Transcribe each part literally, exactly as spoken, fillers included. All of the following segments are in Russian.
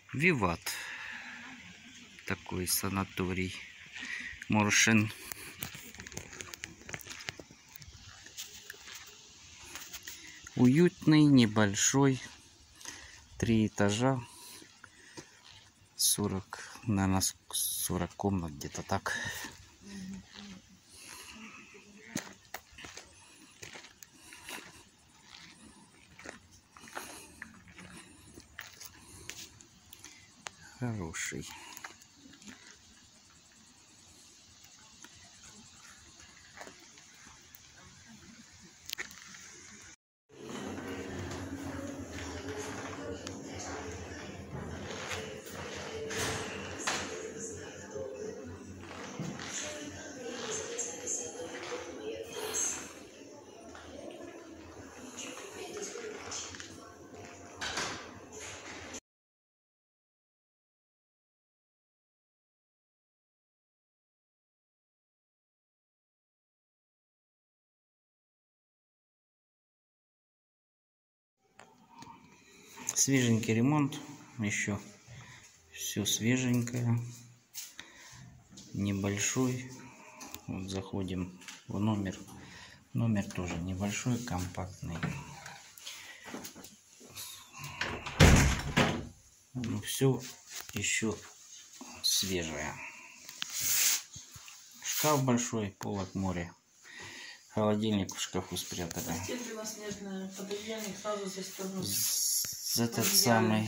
Виват. Такой санаторий. Моршин. Уютный, небольшой. Три этажа. сорок, наверное, сорок комнат, где-то так. Хороший. Свеженький ремонт, еще все свеженькое, небольшой. Вот заходим в номер, номер тоже небольшой, компактный. Ну, все еще свежее. Шкаф большой, полок море. Холодильник в шкафу спрятали. Этот самый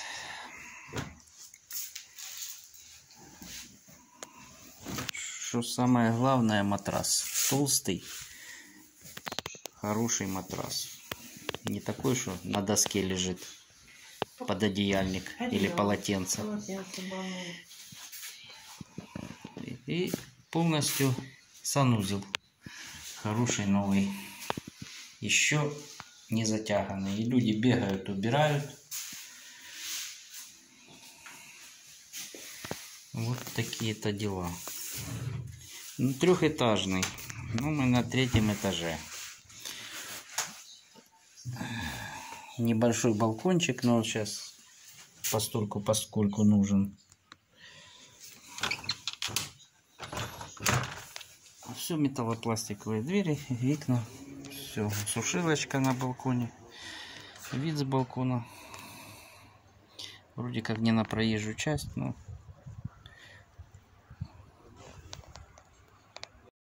что самое главное, матрас толстый, хороший матрас, не такой, что на доске лежит пододеяльник или полотенце. И полностью санузел хороший, новый, еще не затяганный. И люди бегают, убирают. Вот такие-то дела. Ну, трехэтажный. Ну, мы на третьем этаже. Небольшой балкончик, но сейчас постольку поскольку нужен. Все металлопластиковые двери, окна. Все, сушилочка на балконе. Вид с балкона. Вроде как не на проезжую часть, но